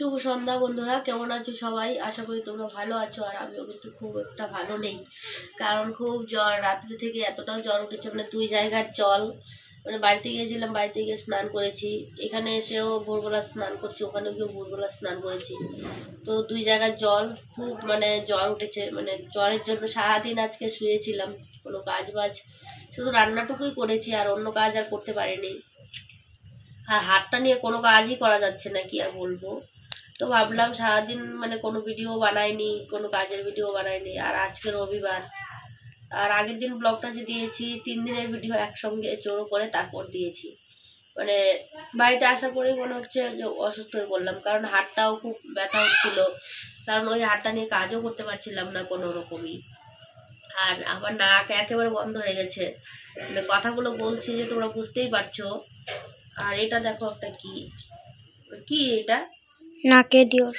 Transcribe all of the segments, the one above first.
শুভ সন্ধ্যা বন্ধুরা, কেমন আছো সবাই? আশা করি তোমরা ভালো আছো। আর আমিও কিন্তু খুব একটা ভালো নেই, কারণ খুব জ্বর। রাত্রি থেকে এতটাও জ্বর উঠেছে, মানে 2 জায়গার জল। মানে বাড়িতে গিয়েছিলাম, বাড়িতে গিয়ে স্নান করেছি, এখানে এসেও ভোরবেলা স্নান করছি, ওখানে গিয়েও ভোরবেলা স্নান করেছি। তো 2 জায়গার জল, খুব মানে জ্বর উঠেছে। মানে জ্বরের জন্য সারাদিন আজকে শুয়েছিলাম, কোনো কাজ বাজ, শুধু রান্নাটুকুই করেছি, আর অন্য কাজ আর করতে পারিনি। আর হাতটা নিয়ে কোনো কাজই করা যাচ্ছে না, কি আর বলবো। তো ভাবলাম সারাদিন মানে কোনো ভিডিও বানাইনি, কোনো কাজের ভিডিও বানাইনি। আর আজকে রবিবার, আর আগের দিন ব্লগটা যে দিয়েছি 3 দিনের ভিডিও একসঙ্গে জোড়ো করে তারপর দিয়েছি। মানে বাড়িতে আসার পরেই মনে হচ্ছে যে অসুস্থ হয়ে পড়লাম, কারণ হাতটাও খুব ব্যথা হচ্ছিল, কারণ ওই হাতটা নিয়ে কাজও করতে পারছিলাম না কোনো রকমই। আর আমার নাক একেবারে বন্ধ হয়ে গেছে, মানে কথাগুলো বলছি যে তোমরা বুঝতেই পারছো। আর এটা দেখো একটা কি কি এটা, নাকে দিওর।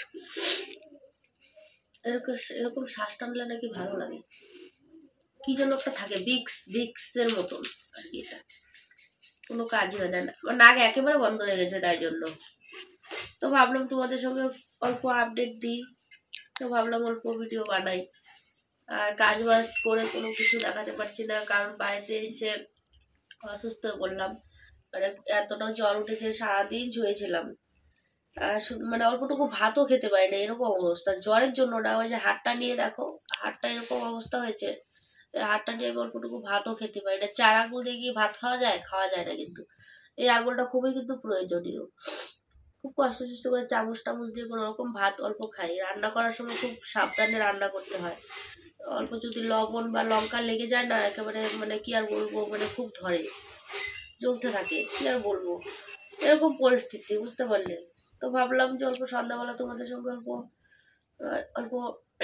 এরকম এরকম শ্বাস টানলে নাকি ভালো লাগে, কি যেন একটা থাকে, ভিক্সের মতন আর কি। এটা কোনো কাজই হয় না, আমার নাক একেবারে বন্ধ হয়ে গেছে, তাই জন্য। তো ভাবলাম তোমাদের সঙ্গে অল্প আপডেট দিই, তো ভাবলাম অল্প ভিডিও বানাই। আর কাজ বাজ করে কোনো কিছু দেখাতে পারছি না, কারণ বাড়িতে এসে অসুস্থ হয়ে পড়লাম। মানে এতটা জ্বর উঠেছে, সারাদিন শুয়েছিলাম। আর মানে অল্পটুকু ভাতও খেতে পারি না, এরকম অবস্থা জ্বরের জন্য। না ওই যে হাতটা নিয়ে দেখো, হাতটা এরকম অবস্থা হয়েছে, হাতটা নিয়ে আমি অল্পটুকু ভাতও খেতে পারি না। চার আঙুল দিয়ে কি ভাত খাওয়া যায়? খাওয়া যায় না, কিন্তু এই আঙুলটা খুবই কিন্তু প্রয়োজনীয়। খুব কষ্ট সৃষ্ট করে চামচ টামচ দিয়ে কোনো রকম ভাত অল্প খাই। রান্না করার সময় খুব সাবধানে রান্না করতে হয়, অল্প যদি লবণ বা লঙ্কা লেগে যায় না, একেবারে মানে কি আর বলবো, মানে খুব ধরে, জ্বলতে থাকে, কি আর বলবো, এরকম পরিস্থিতি, বুঝতে পারলে? তো ভাবলাম যে অল্প সন্ধ্যাবেলা তোমাদের সঙ্গে অল্প অল্প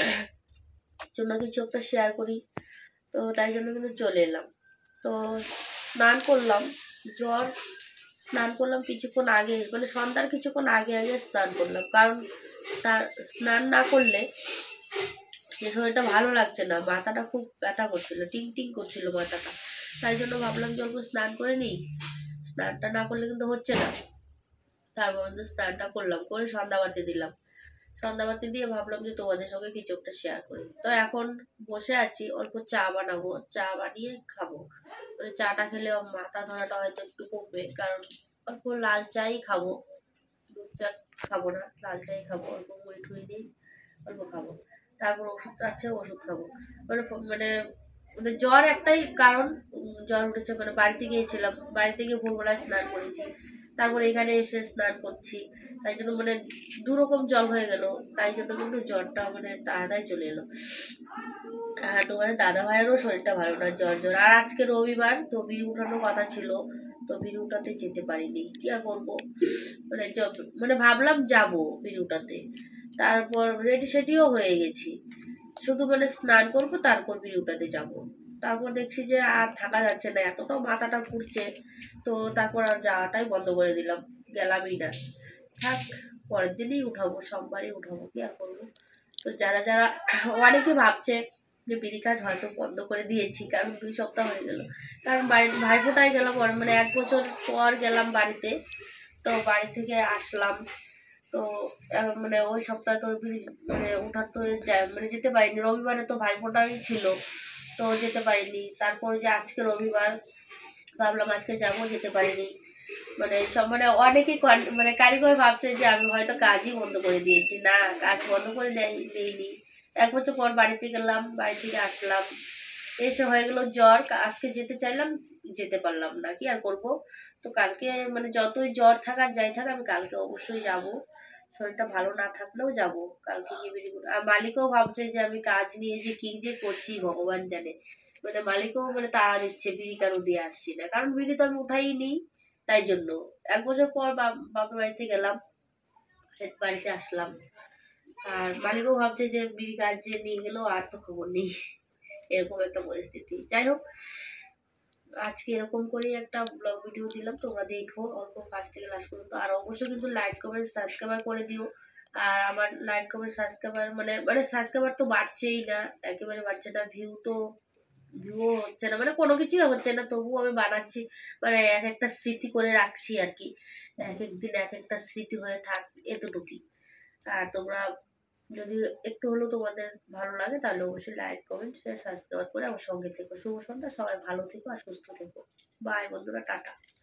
জন্য কিছু একটা শেয়ার করি। তো তাই জন্য কিন্তু চলে এলাম। তো স্নান করলাম, জ্বর, স্নান করলাম কিছুক্ষণ আগে, মানে সন্ধ্যার কিছুক্ষণ আগে আগে স্নান করলাম, কারণ স্নান না করলে যে শরীরটা ভালো লাগছে না, মাথাটা খুব ব্যথা করছিল, টিং টিং করছিল মাথাটা। তাই জন্য ভাবলাম যে অল্প স্নান করে নিই, স্নানটা না করলে কিন্তু হচ্ছে না। তার মধ্যে স্নানটা করলাম, করে সন্ধ্যাবাতি দিলাম, সন্ধ্যাবাতি দিয়ে ভাবলাম যে তোমাদের সঙ্গে কিছু একটা শেয়ার করি। তো এখন বসে আছি, অল্প চা বানাবো, চা বানিয়ে খাবো। মানে চাটা খেলে মাথা ধরাটা হয়তো একটু কমবে, কারণ অল্প লাল চাই খাবো, দুধ চা খাবো না, লাল চাই খাবো, অল্প মুড়ি ঠুড়ি দিয়ে অল্প খাবো। তারপর ওষুধ আছে, ওষুধ খাবো। মানে মানে মানে জ্বর একটাই কারণ, জ্বর উঠেছে। মানে বাড়িতে গিয়েছিলাম, বাড়িতে গিয়ে ভোরবেলায় স্নান করেছি, তারপর এখানে এসে স্নান করছি, তাই জন্য মানে দুরকম জল হয়ে গেল। তাই জন্য কিন্তু জ্বরটা মানে তাড়াতাড়ি চলে এলো। আর তোমাদের দাদা ভাইয়েরও শরীরটা ভালো না, জ্বর জ্বর। আর আজকে রবিবার, তো বিড়ি উঠানোর কথা ছিল, তো বিড়ি উঠাতে যেতে পারিনি, কি আর করবো। মানে মানে ভাবলাম যাবো বিড়ি উঠাতে, তারপর রেডি সেডিও হয়ে গেছি, শুধু মানে স্নান করবো তারপর বিড়ি উঠাতে যাবো। তারপর দেখছি যে আর থাকা যাচ্ছে না, এতটাও মাথাটা ঘুরছে। তো তারপর আর যাওয়াটাই বন্ধ করে দিলাম, গেলামই না। থাক, পরের দিনই উঠাবো, সোমবারই উঠাবো, কি আর করবো। তো যারা যারা অনেকে ভাবছে যে বিড়ি কাজ হয়তো বন্ধ করে দিয়েছি, কারণ 2 সপ্তাহ হয়ে গেল। কারণ ভাইফোঁটায় গেলাম, মানে 1 বছর পর গেলাম বাড়িতে। তো বাড়ি থেকে আসলাম, তো মানে ওই সপ্তাহে তো বিড়ি মানে উঠার তো মানে যেতে পারিনি। রবিবারে তো ভাইফোঁটাই ছিল, তো যেতে পারিনি। তারপর যে আজকে রবিবার, ভাবলাম আজকে যাবো, যেতে পারিনি। মানে সব মানে অনেকেই মানে কারিগর ভাবছে যে আমি হয়তো কাজই বন্ধ করে দিয়েছি, না, কাজ বন্ধ করে দেয়নি। 1 বছর পর বাড়িতে গেলাম, বাড়ি থেকে আসলাম, এসে হয়ে গেল জ্বর। আজকে যেতে চাইলাম, যেতে পারলাম না, কি আর করবো। তো কালকে মানে যতই জ্বর থাকার যাই থাক, আমি কালকে অবশ্যই যাব, শরীরটা ভালো না থাকলেও যাব কালকে গিয়ে বিড়ি। আর মালিকও ভাবছে যে আমি কাজ নিয়ে যে কি যে করছি ভগবান জানে। মানে মালিকও মানে তাড়া দিচ্ছে, বিড়ি কেন দিয়ে আসছি না, কারণ বিড়ি তো আমি উঠাই নি। তাই জন্য 1 বছর পর বাপের বাড়িতে গেলাম, বাড়িতে আসলাম। আর মালিকও ভাবছে যে বিড়ি কাজ যে নিয়ে গেল, আর তো খবর নেই, এরকম একটা পরিস্থিতি। যাই হোক, আজকে এরকম করেই একটা ব্লগ ভিডিও দিলাম, তোমরা দেখো অল্প ফার্স্ট থেকে লাস্ট পর্যন্ত। আর অবশ্যই কিন্তু লাইক কমেন্ট সাবস্ক্রাইব করে দিও। আর আমার লাইক কমেন্ট সাবস্ক্রাইবার মানে সাবস্ক্রাইবার তো বাড়ছেই না, একেবারে বাড়ছে না, ভিউও হচ্ছে না, মানে কোনো কিছুই হচ্ছে না। তবুও আমি বানাচ্ছি, মানে এক একটা স্মৃতি করে রাখছি আর কি, এক এক দিন এক একটা স্মৃতি হয়ে থাক, এতটুকুই। আর তোমরা যদি একটু হলেও তোমাদের ভালো লাগে তাহলে অবশ্যই লাইক কমেন্ট শেয়ার সাবস্ক্রাইব করে আমার সঙ্গে থেকো। শুভ সন্ধ্যা, সবাই ভালো থেকো আর সুস্থ থেকো। বাই বন্ধুরা, টাটা।